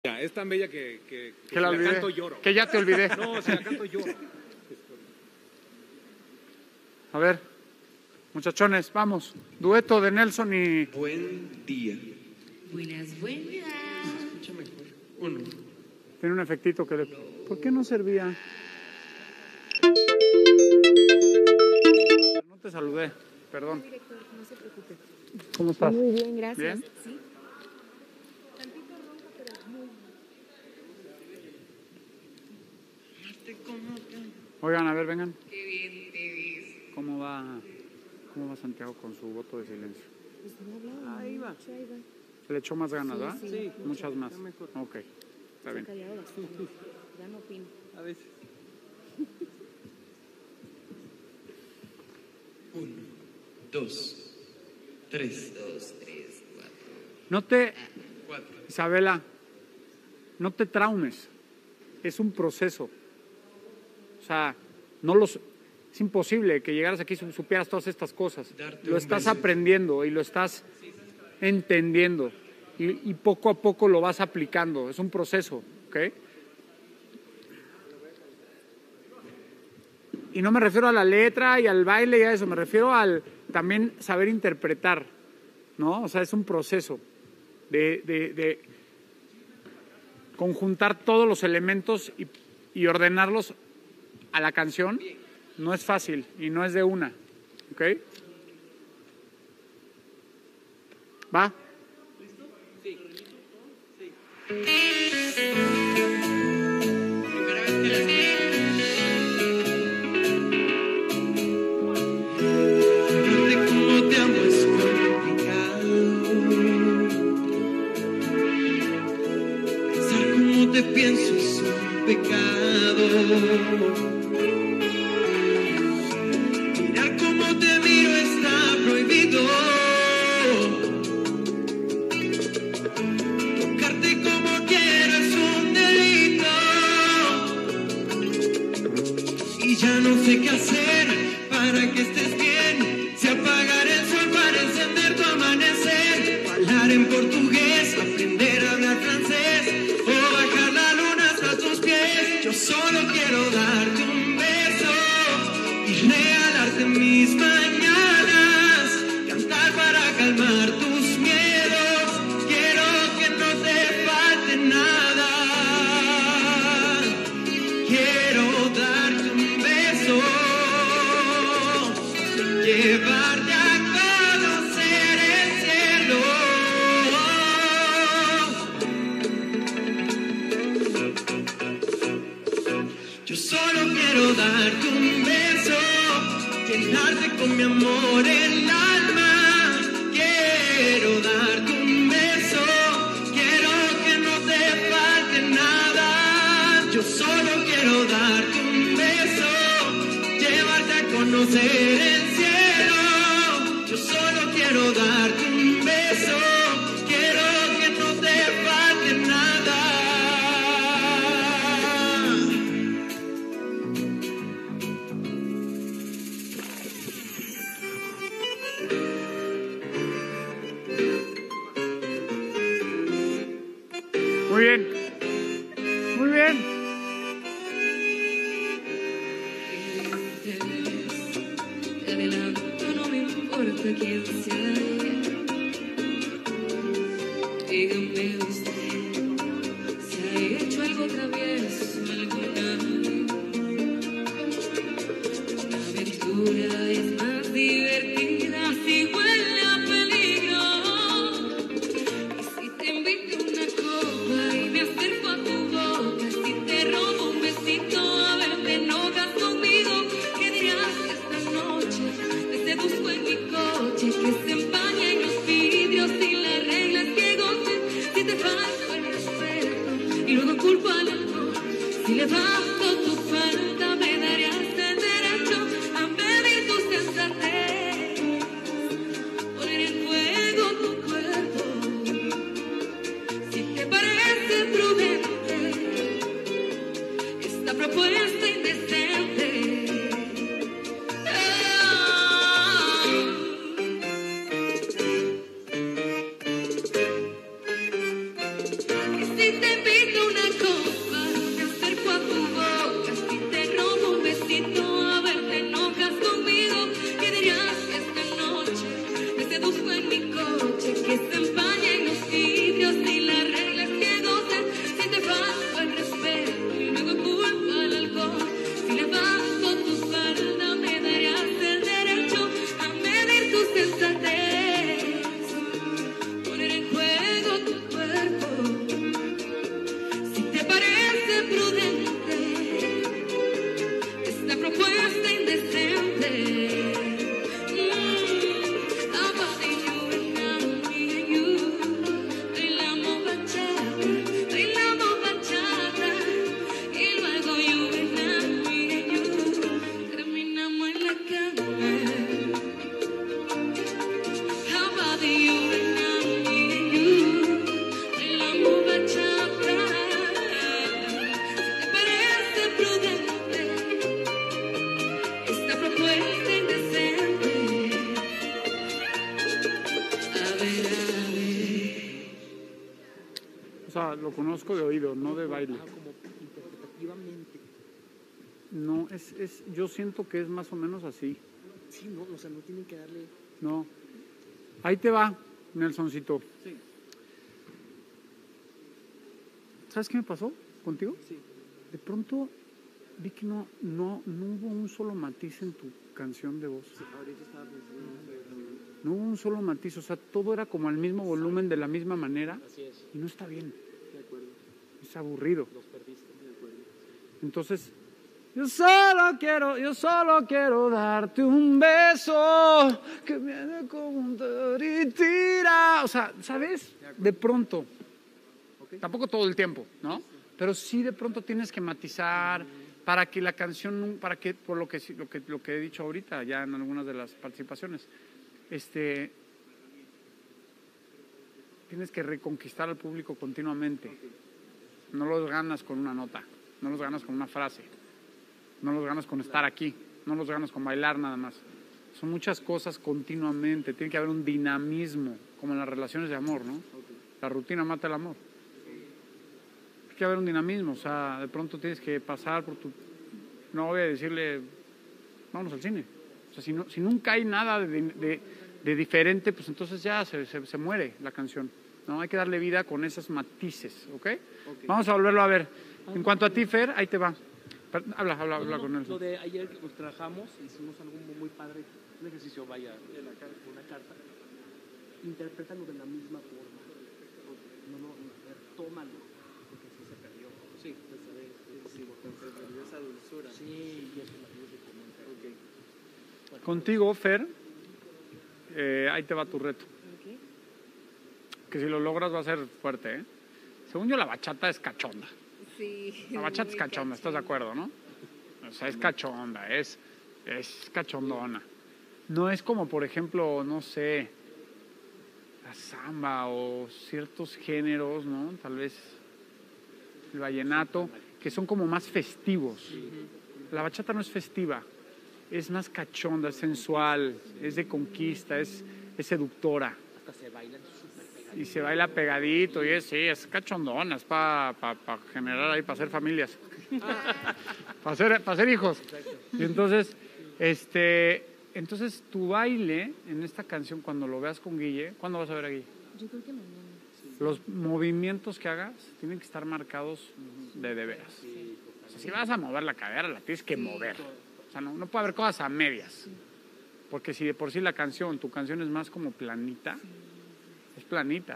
Es tan bella que Que la olvidé. canto lloro. Que ya te olvidé. No, si la canto lloro. A ver, muchachones, vamos. Dueto de Nelson y... Buen día. Buenas. Escucha mejor. Uno. Tiene un efectito que le... ¿Por qué no servía? No te saludé, perdón. Director, no se preocupe. ¿Cómo estás? Muy bien, gracias. ¿Bien? Sí. Tantito ronca, pero muy bien. Oigan, a ver, vengan. Qué bien te ves. ¿Cómo va Santiago con su voto de silencio? Pues no hablaba. Ahí va. Ahí va. ¿Le echó más ganas, Sí, ¿verdad? sí. Muchas más. está mejor. Ok, está bien. Se ha callado bastante. Ya no opino. A veces. Uno. Dos. Tres. 2, 3, 4. No te... Cuatro. Isabela, no te traumes. Es un proceso. O sea, es imposible que llegaras aquí y supieras todas estas cosas. Darte Lo un estás beso. aprendiendo y lo estás entendiendo. Y poco a poco lo vas aplicando. Es un proceso, ¿ok? Y no me refiero a la letra y al baile y a eso. Me refiero al también saber interpretar, ¿no? O sea, es un proceso de conjuntar todos los elementos y ordenarlos a la canción. No es fácil y no es de una, ¿ok? ¿Va? Primera vez que la escucho. Amarte como te amo es complicado. Pensar como te pienso es un pecado. Mirar como te miro está prohibido. Tocarte como quiero es un delito. Y ya no sé qué hacer para que estés bien. Si apagar el sol para encender tu amanecer. Hablar en portugués, aprender a hablar francés. O bajar la luna hasta tus pies. Yo solo quiero darte un beso y regalarte mis mañanas. Cantar para calmar tus miedos. Quiero que no te falte nada. Quiero darte un beso, llevarte a conocer el cielo. Yo solo quiero darte un beso, llenarte con mi amor el alma. Quiero darte un beso, quiero que no te falte nada. Yo solo quiero darte un beso, llevarte a conocer el cielo. Yo solo quiero darte un beso, quiero que no te falte nada. Muy bien. Muy bien. Te adelanto, no me importa quién sea ella. Dígame usted si ha hecho algo travieso alguna vez. La aventura es más divertida si huele a peligro. Y si te invito una copa y me acerco a tu boca, si te robo un besito a ver te enojas conmigo, ¿qué dirás esta noche? Te seduzco en mi coche, que se empañen los vidrios y las reglas que goces. Si te falto el respeto y luego culpo al alcohol, si levanto tu falta me darías el derecho a medir tu sensatez, poner en fuego tu cuerpo. Si te parece prudente esta propuesta indecente. Y si te lo conozco de oído, no de baile. Como interpretativamente. No, yo siento que es más o menos así. Sí, no, o sea, no tienen que darle... No. Ahí te va, Nelsoncito. Sí. ¿Sabes qué me pasó contigo? Sí. De pronto vi que no hubo un solo matiz en tu canción de voz. Sí, ahorita estaba pensando... No hubo un solo matiz, o sea, todo era como al mismo volumen, de la misma manera, Así es, y no está bien, de acuerdo. es aburrido. Los perdiste, de acuerdo. Entonces, yo solo quiero darte un beso que viene como un taritira. O sea, ¿sabes? De pronto. Tampoco todo el tiempo, ¿no? Pero sí de pronto tienes que matizar para que la canción, por lo que he dicho ahorita, ya en algunas de las participaciones, tienes que reconquistar al público continuamente. No los ganas con una nota, no los ganas con una frase, no los ganas con estar aquí, no los ganas con bailar nada más. Son muchas cosas continuamente, tiene que haber un dinamismo, como en las relaciones de amor, ¿no? La rutina mata el amor. Tiene que haber un dinamismo, o sea, de pronto tienes que pasar por tu novia y decirle, vamos al cine. O sea, si nunca hay nada de diferente, pues entonces ya se muere la canción, ¿no? Hay que darle vida con esos matices, ¿ok? Vamos a volverlo a ver. En cuanto a ti, Fer, ahí te va. Habla con él. Lo de ayer que nos trabajamos, hicimos algo muy padre, un ejercicio, vaya, una carta. Interprétalo de la misma forma. No, tómalo, porque así se perdió. Sí, Sí, porque se perdió esa dulzura. sí, y eso se comenta. Contigo, Fer, ahí te va tu reto. Que si lo logras va a ser fuerte, ¿eh? Según yo, la bachata es cachonda. Sí. La bachata es cachonda, ¿estás de acuerdo, no? O sea, es cachonda, es cachondona. No es como, por ejemplo, no sé, la samba o ciertos géneros, ¿no? Tal vez el vallenato, que son como más festivos. La bachata no es festiva, es más cachonda, es sensual, es de conquista, es seductora. hasta se bailan súper pegados. Y se baila pegadito, y es cachondona, es para generar ahí, para hacer familias, para hacer hijos. Y entonces, entonces tu baile en esta canción, cuando lo veas con Guille, ¿cuándo vas a ver a Guille? Yo creo que mañana. Los movimientos que hagas tienen que estar marcados de veras. O sea, si vas a mover la cadera, la tienes que mover. O sea, no puede haber cosas a medias. Porque si de por sí tu canción es más como planita, es planita.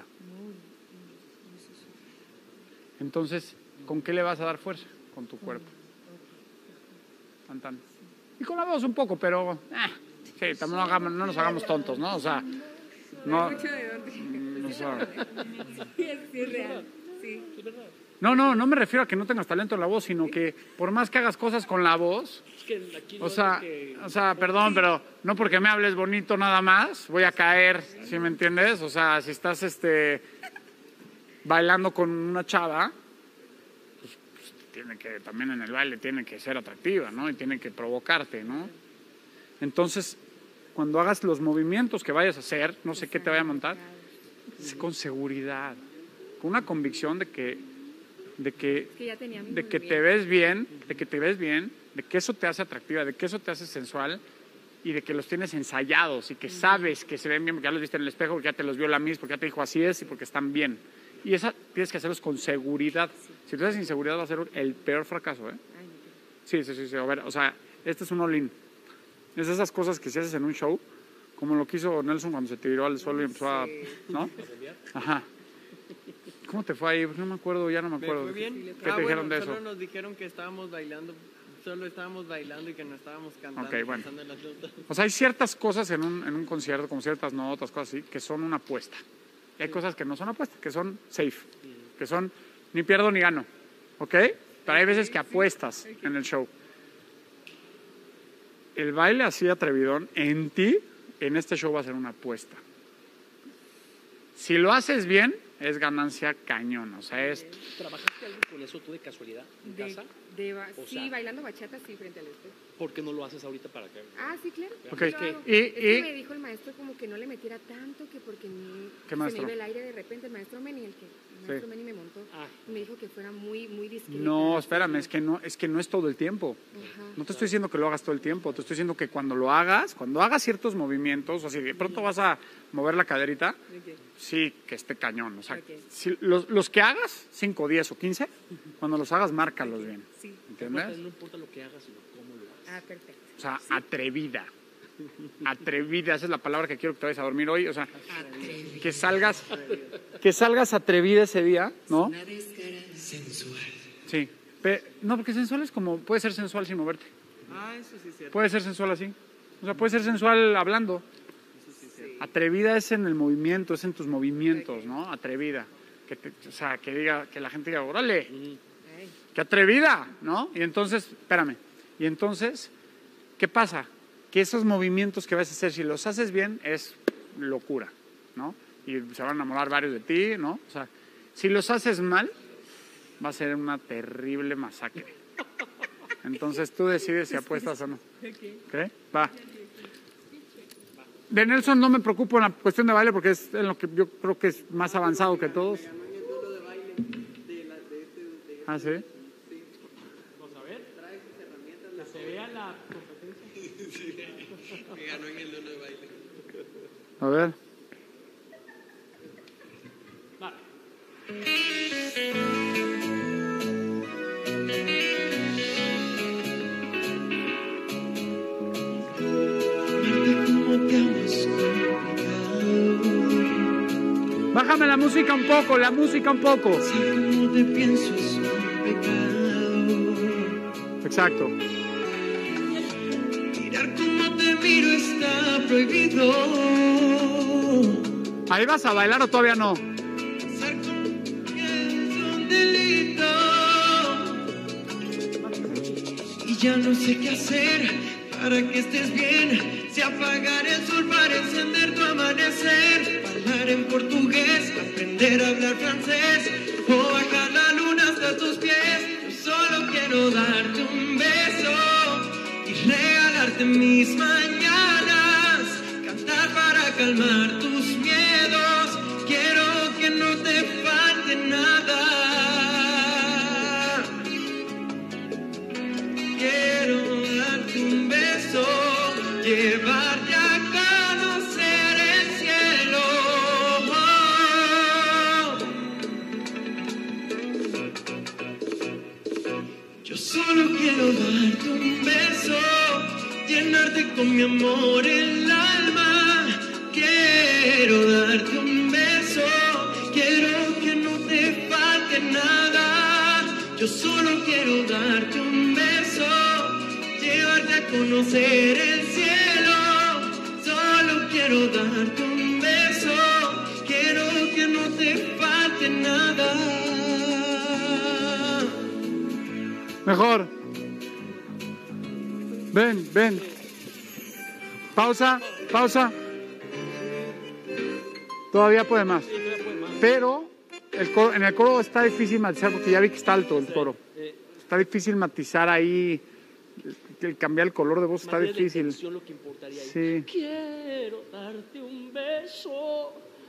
Entonces, ¿con qué le vas a dar fuerza? Con tu cuerpo. Tan, tan. Y con la voz un poco, pero sí, también no nos hagamos tontos, ¿no? O sea, no. Mucho de dónde. O sea, Sí, es real. Sí. no me refiero a que no tengas talento en la voz, sino que por más que hagas cosas con la voz, Es que aquí no o sea, es perdón, pero no porque me hables bonito nada más, voy a caer, ¿sí me entiendes? O sea, si estás bailando con una chava, pues tiene que, también en el baile tiene que ser atractiva, ¿no? Y tiene que provocarte, ¿no? Entonces, cuando hagas los movimientos que vayas a hacer, no sé qué te vaya a montar, con seguridad, con una convicción de que Ya tenía mis te ves bien, de que eso te hace atractiva, de que eso te hace sensual y de que los tienes ensayados y que sabes que se ven bien porque ya los viste en el espejo, porque ya te los vio la Miss, porque ya te dijo así es y porque están bien. Y esa tienes que hacerlos con seguridad. Si tú haces inseguridad va a ser el peor fracaso, ¿eh? Sí. A ver, o sea, este es un all-in. Es de esas cosas que si haces en un show, como lo que hizo Nelson cuando se tiró al suelo y empezó a... ¿no? Ajá. ¿Cómo te fue ahí? No me acuerdo, ya no me ¿Me acuerdo. fue bien? ¿Qué te dijeron de Solo eso? nos dijeron que estábamos bailando, y que no estábamos cantando. Ok, bueno. cantando las notas. O sea, hay ciertas cosas en un concierto, como ciertas notas, cosas así, que son una apuesta. Y hay cosas que no son apuestas, que son safe, que son ni pierdo ni gano, ¿ok? Pero hay veces que apuestas en el show. El baile así atrevidón en ti, en este show va a ser una apuesta. Si lo haces bien, es ganancia cañón. O sea, es... ¿Trabajaste algo con eso tú de casualidad en casa? O sí, sea, bailando bachata, sí, frente al espejo. ¿Por qué no lo haces ahorita para que...? Ah, sí, claro. Ok. Sí lo hago. Y- Es que y- me dijo el maestro como que no le metiera tanto, que porque ¿Qué se maestro? me iba el aire de repente. El maestro Meni, el maestro Meni me montó. Ah. Y me dijo que fuera muy, muy discreta. No, espérame, es que no es todo el tiempo. Ajá. No te estoy diciendo que lo hagas todo el tiempo, te estoy diciendo que cuando hagas ciertos movimientos, o si de pronto vas a mover la caderita, Ok. sí, que esté cañón. O sea, Ok. si los que hagas, 5, 10 o 15, cuando los hagas, márcalos bien. Sí. ¿Entiendes? No importa lo que hagas, sino cómo lo hagas. Ah, perfecto. O sea, atrevida. Atrevida, esa es la palabra que quiero que te vayas a dormir hoy. O sea, que salgas atrevida ese día, ¿no? Sensual. Sí. No, porque sensual es como, puede ser sensual sin moverte. Ah, eso sí es cierto. Puede ser sensual así. O sea, puede ser sensual hablando. Atrevida es en el movimiento, es en tus movimientos, ¿no? Atrevida. O sea, que diga, que la gente diga, órale, qué atrevida, ¿no? Y entonces, espérame, y entonces, ¿qué pasa? Que esos movimientos que vas a hacer, si los haces bien, es locura, ¿no? Y se van a enamorar varios de ti, ¿no? O sea, si los haces mal, va a ser una terrible masacre. Entonces tú decides si apuestas o no. ¿Ok? Va. De Nelson no me preocupo en la cuestión de baile porque es en lo que yo creo que es más avanzado que todos. Ah, ¿sí? Vamos a ver. Que se vea la competencia. Me ganó en el duelo de baile. A ver. Va. Como te amo es complicado. Bájame la música un poco, la música un poco. Ser como te pienso es un pecado. Exacto. Mirar como te miro está prohibido. ¿Ahí vas a bailar o todavía no? Ser como es un delito. Y ya no sé qué hacer para que estés bien. Si apagar el sol para encender tu amanecer. Hablar en portugués, aprender a hablar francés. O bajar la luna hasta tus pies. Yo solo quiero darte un beso y regalarte mis mañanas. Cantar para calmar tus miedos. Quiero que no te falte nada. Quiero darte un beso, llevarte a conocer el cielo. Yo solo quiero darte un beso, llenarte con mi amor el alma. Quiero darte un beso, quiero que no te falte nada. Yo solo quiero darte un beso, llevarte a conocer el cielo. Solo quiero darte un beso, quiero que no te falte nada. Mejor. Ven, ven. Pausa, pausa. Todavía puede más. Pero en el coro está difícil matizar porque ya vi que está alto el coro. Está difícil matizar ahí. El cambiar el color de voz está Más bien la difícil. intención lo que importaría ahí. Sí. Quiero darte un beso.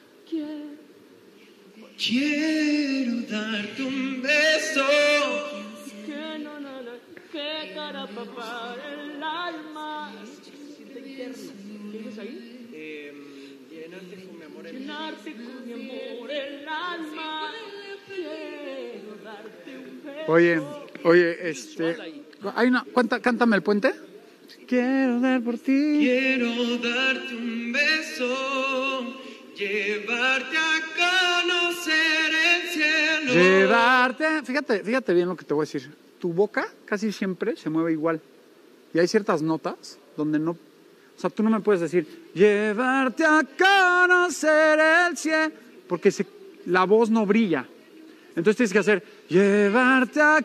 Quiero darte un beso. Que no, que cara para el alma. ¿Qué dices ahí? Llenarte con mi amor en Llenarte con mi amor el alma. Quiero darte un beso. Oye, hay una, cántame el puente. Quiero dar por ti. Quiero darte un beso, llevarte a conocer el cielo. Llevarte. Fíjate bien lo que te voy a decir. Tu boca casi siempre se mueve igual. Y hay ciertas notas donde no. O sea, tú no me puedes decir llevarte a conocer el cielo, porque la voz no brilla. Entonces tienes que hacer llevarte a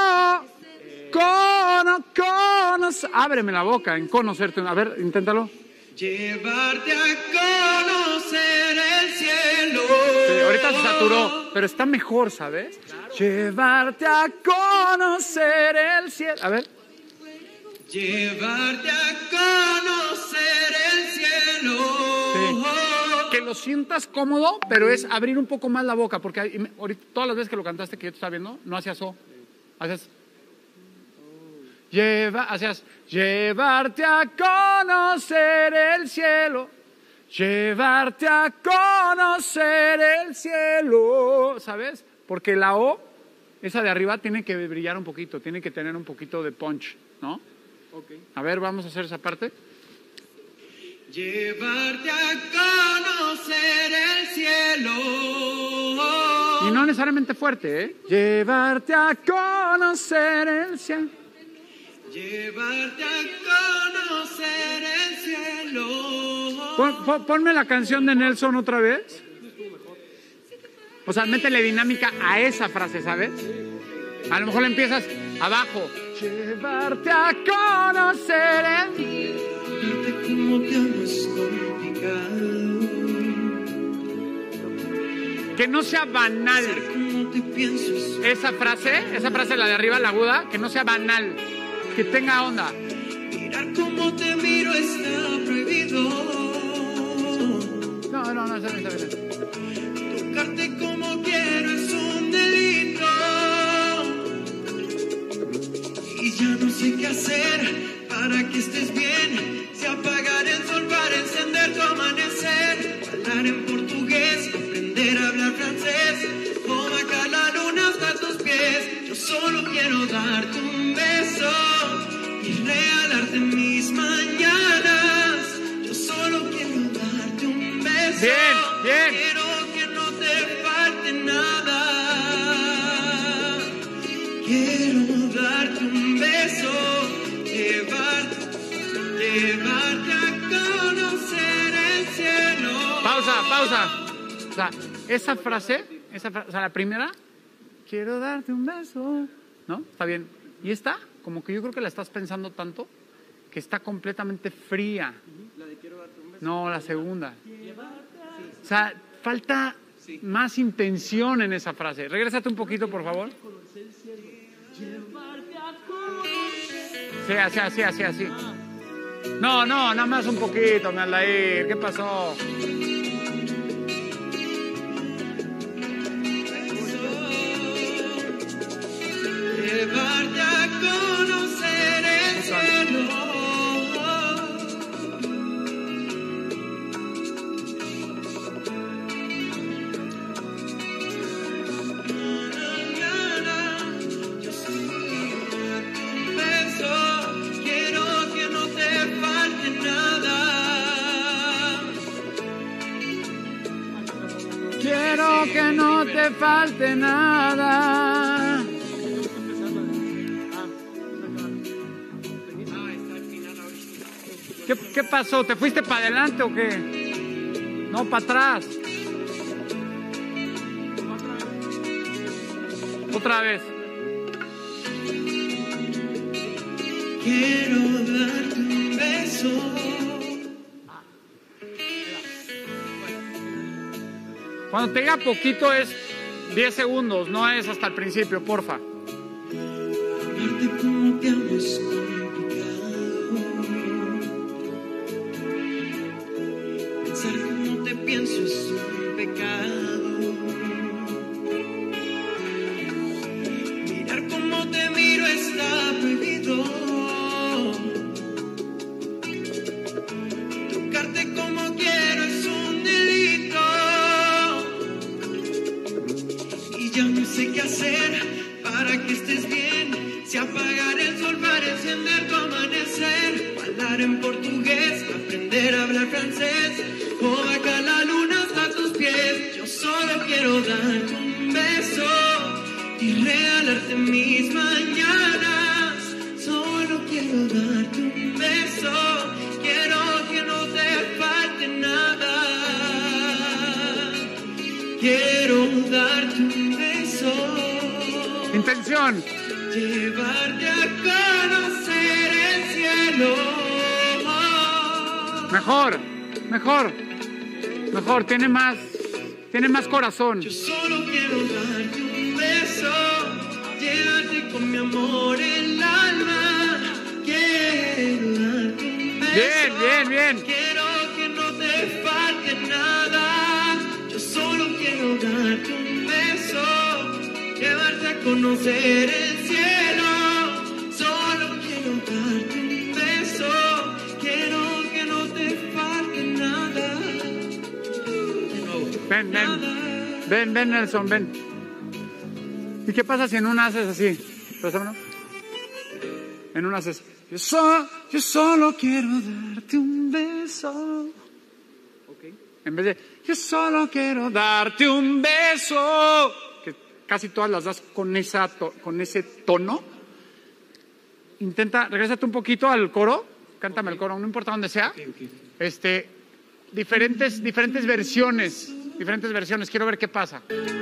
conocer. Ábreme la boca en conocerte. A ver, inténtalo. Llevarte a conocer el cielo. Sí, ahorita se saturó, pero está mejor, ¿sabes? Llevarte a conocer el cielo. A ver. Llevarte a conocer el cielo. Sí. Que lo sientas cómodo, pero es abrir un poco más la boca, porque ahorita, todas las veces que lo cantaste que yo te estaba viendo, no hacías o, hacías hacías llevarte a conocer el cielo, llevarte a conocer el cielo, ¿sabes? Porque la O, esa de arriba, tiene que brillar un poquito, tiene que tener un poquito de punch, ¿no? Okay. A ver, vamos a hacer esa parte. Llevarte a conocer el cielo. Y no necesariamente fuerte, ¿eh? Llevarte a conocer el cielo. Llevarte a conocer el cielo. Ponme la canción de Nelson otra vez. O sea, métele dinámica a esa frase, ¿sabes? A lo mejor le empiezas abajo. Llevarte a conocer el... Darte como te amo es complicado. Que no sea banal. Como te pienso es... Esa frase, la de arriba, la aguda, que no sea banal. Que tenga onda. Mirar cómo te miro está prohibido. No, está bien. Tocarte como quiero es un delito. Y ya no sé qué hacer para que estés bien. Si apagar el sol para encender tu amanecer. Hablar en portugués, aprender a hablar francés. O bajar la luna hasta tus pies. Yo solo quiero darte un beso y regalarte mis mañanas. Yo solo quiero darte un beso. Bien. Quiero que no te falte nada. Quiero darte un beso, llevarte a conocer el cielo. Pausa. O sea, esa frase, o sea, la primera, quiero darte un beso, ¿no? Está bien. Y esta, como que yo creo que la estás pensando tanto que está completamente fría. La de quiero darte un beso. No, la segunda. O sea, falta más intención en esa frase. Regrésate un poquito, por favor. Sí, así. No, nada más un poquito, me Aldair. ¿Qué pasó? Llevarte a conocer el cielo. Yo soy un beso. Quiero que no te falte nada. Quiero que no te falte nada. ¿Qué pasó? ¿Te fuiste para adelante o qué? No, para atrás. Otra vez. Quiero darte un beso. Cuando te diga poquito es 10 segundos, no es hasta el principio, porfa. Amarte como te amo es complicado. Pensar como te pienso es un pecado. Mirar como te miro está prohibido. Tocarte como quiero es un delito. Y ya no sé qué hacer para que estés bien. Si apagar el sol para encender tu amanecer. Hablar en portugués, aprender a hablar francés. O bajar la luna hasta tus pies. Yo solo quiero darte un beso y regalarte mis mañanas. Solo quiero darte un beso. Quiero que no te falte nada. Quiero darte un beso. Intención. Llevarte a conocer el cielo. Mejor. Tiene más Tiene más corazón. Yo solo quiero darte un beso, llévate con mi amor el alma. Quiero darte un beso. Bien. Quiero que no te falte nada. Yo solo quiero darte un beso, llevarte a conocer el cielo. Solo quiero darte un beso, quiero que no te falte nada. Ven, Nelson, ven. ¿Y qué pasa si en una haces así? ¿Préstamelo? En una haces, yo solo quiero darte un beso. Ok. En vez de, yo solo quiero darte un beso. Que casi todas las das con ese tono. Intenta, regrésate un poquito al coro. Cántame el coro, no importa dónde sea. Diferentes versiones. Quiero ver qué pasa.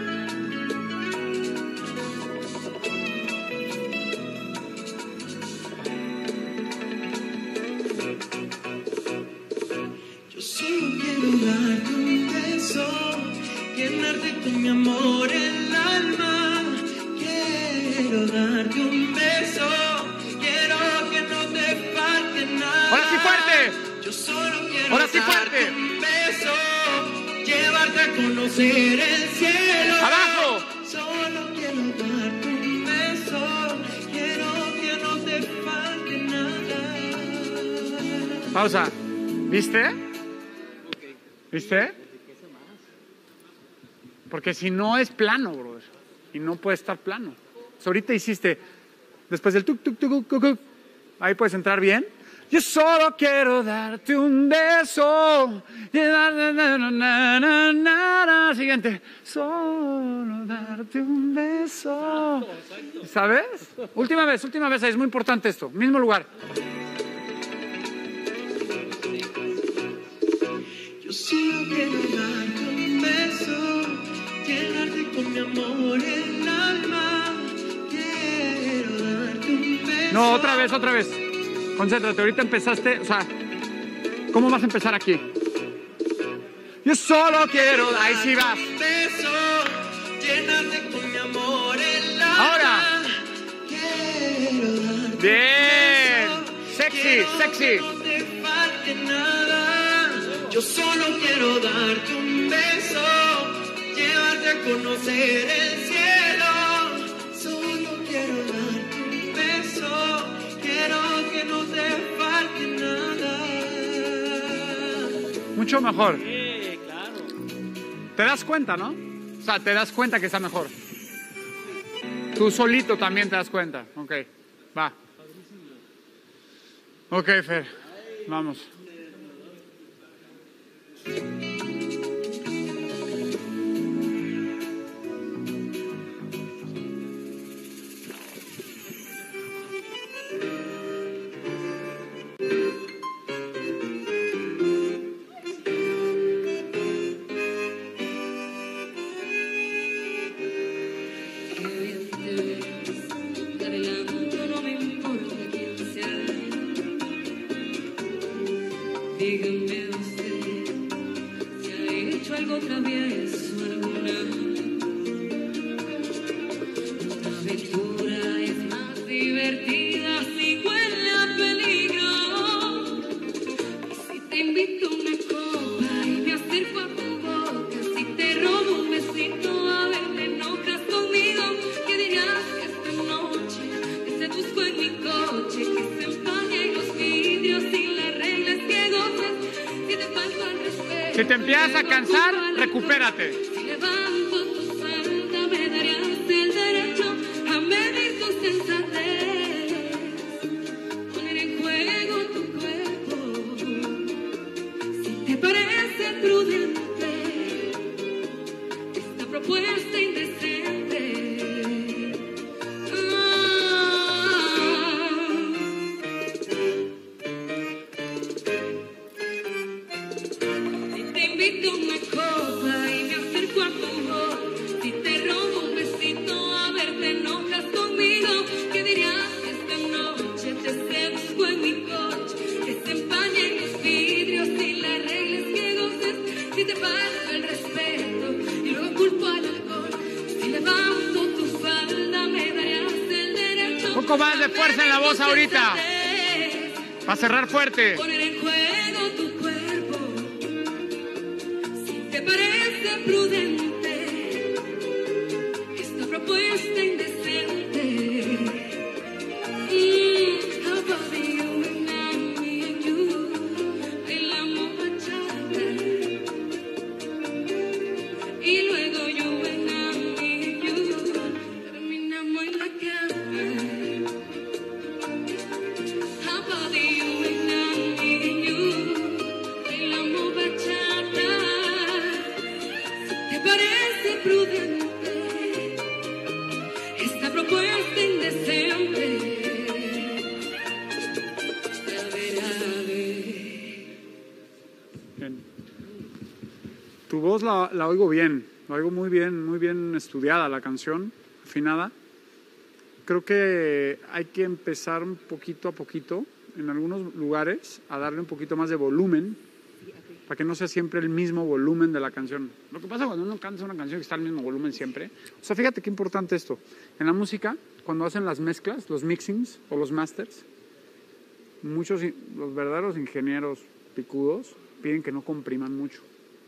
Yo solo quiero darte un beso, llenarte con mi amor el alma. Quiero darte un beso, quiero que no te falte nada. ¡Ahora sí fuerte! Yo solo quiero ¡Ahora sí darte fuerte! un beso, llevarte a conocer el cielo. ¡Abajo! Solo quiero darte un beso, quiero que no te falte nada. Pausa. ¿Viste? ¿Viste? Porque si no es plano, brother. Y no puede estar plano. So, ahorita hiciste, después del tuk, tuk, tuk, tuk, tuk, ahí puedes entrar bien. Yo solo quiero darte un beso. Siguiente. Solo darte un beso. ¿Sabes? Última vez, es muy importante esto. Mismo lugar. Yo solo quiero darte un beso, llenarte con mi amor el alma. Quiero darte un beso. No, otra vez. Concéntrate, ahorita empezaste, o sea, ¿cómo vas a empezar aquí? Yo solo quiero, ahí sí vas. Un beso, llenarte con mi amor el alma. Ahora. Quiero darte Bien. un beso, Sexy. quiero que no te falte nada. Yo solo quiero darte un beso, llevarte a conocer el cielo. Solo quiero darte un beso, quiero que no te falte nada. Mucho mejor. Claro. ¿Te das cuenta, no? O sea, te das cuenta que está mejor. Tú solito también te das cuenta. Ok, va. Ok, Fer, vamos. Dígame usted si ha hecho algo travieso alguna. Esta aventura es más divertida si huele a peligro. Si te invito a una copa y me acerco a tu boca, si te robo un besito, a ver, te enojas conmigo. ¿Qué dirás que esta noche te seduzco en mi coche, que se empañen los vidrios y las reglas que goces? Si te falto al respeto, Si te empiezas a cansar, recupérate. si levanto tu falda, me darías el derecho a medir tu sensatez, poner en juego tu cuerpo. Si te parece prudente esta propuesta indecente. Si te invito a una copa y me acerco Poco más de fuerza en la voz ahorita. Para cerrar fuerte. Poner en juego tu cuerpo. Si te parece prudente esta propuesta indecente. How about you and I, me and you? Bailamos bachata. Y luego you and I, me and you. Terminamos en la cama. How about you and I, me and you? Bailamos bachata. Si te parece prudente esta propuesta indecente. Bien. Tu voz la oigo bien, la oigo muy bien estudiada la canción, afinada. Creo que hay que empezar un poquito a poquito, en algunos lugares, a darle un poquito más de volumen, para que no sea siempre el mismo volumen de la canción. Lo que pasa cuando uno canta una canción que está al mismo volumen siempre, o sea, fíjate qué importante esto. En la música, cuando hacen las mezclas, los mixings o los masters, los verdaderos ingenieros picudos piden que no compriman mucho.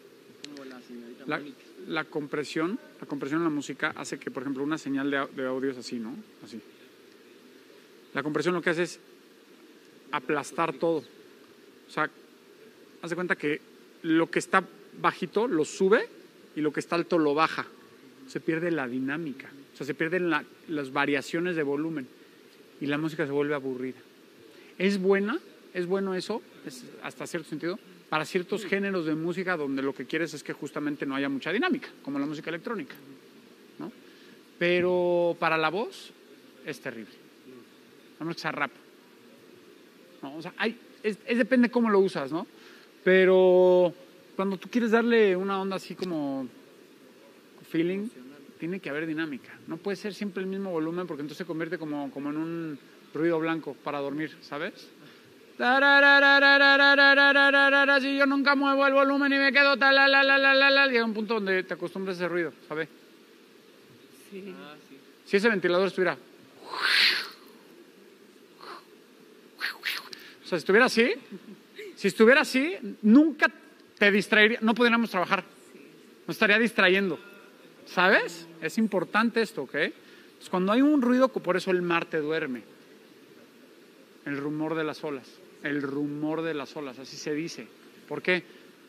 La compresión en la música hace que, por ejemplo, una señal de audio es así, ¿no? Así. La compresión lo que hace es aplastar todo. O sea, haz de cuenta que lo que está bajito lo sube y lo que está alto lo baja. Se pierde la dinámica. O sea, se pierden las variaciones de volumen y la música se vuelve aburrida. Es bueno eso, hasta cierto sentido, para ciertos géneros de música donde lo que quieres es que justamente no haya mucha dinámica, como la música electrónica, ¿no? Pero para la voz es terrible. A menos que sea rap. ¿No? O sea, depende cómo lo usas, ¿no? Pero cuando tú quieres darle una onda así como feeling, tiene que haber dinámica. No puede ser siempre el mismo volumen porque entonces se convierte como en un ruido blanco para dormir, ¿sabes? Si yo nunca muevo el volumen y me quedo llega un punto donde te acostumbras a ese ruido, ¿sabes? Sí. Si ese ventilador estuviera, o sea, si estuviera así, nunca te distraería, no podríamos trabajar, nos estaría distrayendo, ¿sabes? Es importante esto, ¿ok? Entonces, cuando hay un ruido, por eso el mar te duerme. El rumor de las olas. El rumor de las olas, así se dice. ¿Por qué?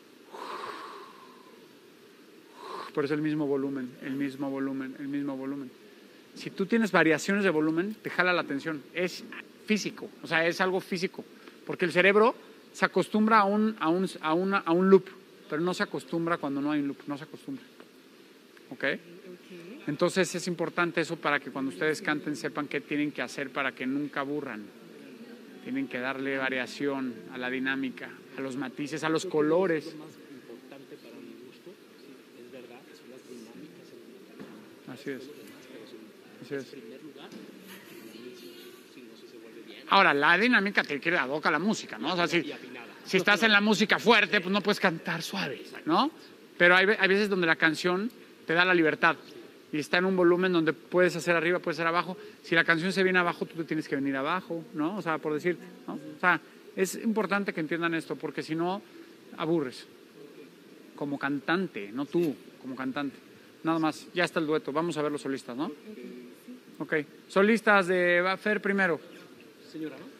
Por eso el mismo volumen, el mismo volumen, el mismo volumen. Si tú tienes variaciones de volumen, te jala la atención. Es físico, o sea, es algo físico. Porque el cerebro se acostumbra a un loop, pero no se acostumbra cuando no hay un loop, no se acostumbra. ¿Ok? Entonces es importante eso para que cuando ustedes canten sepan qué tienen que hacer para que nunca aburran. Tienen que darle variación a la dinámica, a los matices, a los colores. Lo más importante para mi gusto, sí, es verdad, que son las dinámicas en la Así es. Así es. En primer lugar, si no se vuelve bien. Ahora, la dinámica te quiere la música, ¿no? O sea, si estás en la música fuerte, pues no puedes cantar suave, ¿no? Pero hay veces donde la canción te da la libertad y está en un volumen donde puedes hacer arriba, puedes hacer abajo. Si la canción se viene abajo, tú te tienes que venir abajo, ¿no? O sea, por decir, ¿no? O sea, es importante que entiendan esto, porque si no, aburres. Como cantante, no tú, como cantante. Nada más, ya está el dueto. Vamos a ver los solistas, ¿no? Ok. Solistas de Fer primero. Señora, ¿no?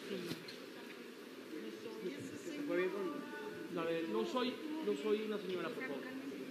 Fue bien con la de no soy una señora, por favor.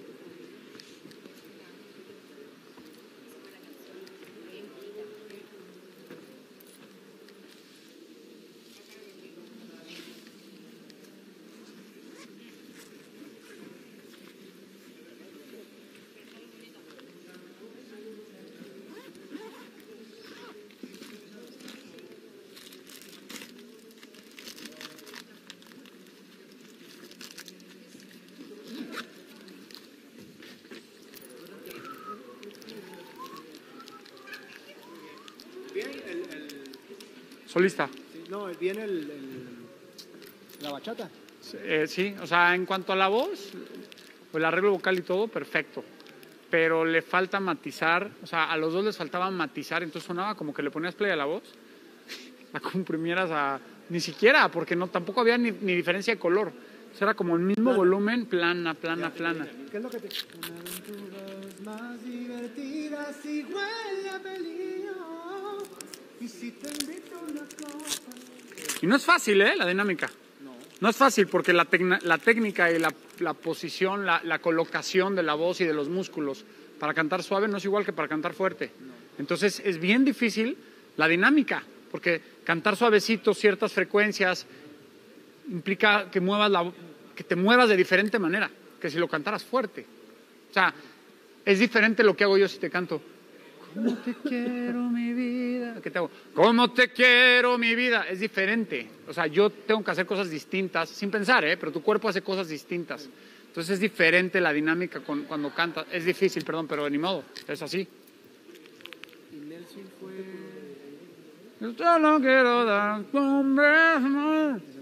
Solista. Sí, no, viene la bachata. Sí, o sea, en cuanto a la voz, el arreglo vocal y todo, perfecto. pero le falta matizar, o sea, a los dos les faltaba matizar, entonces sonaba como que le ponías play a la voz, la comprimieras a... Ni siquiera, porque no tampoco había ni diferencia de color. O sea, era como el mismo volumen, plana. ¿Qué es lo que te... Aventuras más divertidas y huele a peligro. Y si te invito a una copa... Y no es fácil, la dinámica. No es fácil porque la técnica y la posición, la colocación de la voz y de los músculos para cantar suave no es igual que para cantar fuerte. Entonces es bien difícil la dinámica, porque cantar suavecito, ciertas frecuencias, implica que te muevas de diferente manera que si lo cantaras fuerte. O sea, es diferente lo que hago yo si te canto ¿cómo te quiero mi vida? ¿Qué te hago? ¿Cómo te quiero mi vida? Es diferente. O sea, yo tengo que hacer cosas distintas, sin pensar, pero tu cuerpo hace cosas distintas. Entonces es diferente la dinámica cuando cantas. Es difícil, perdón, pero ni modo, es así. Y Nelson fue... Yo no quiero dar un beso.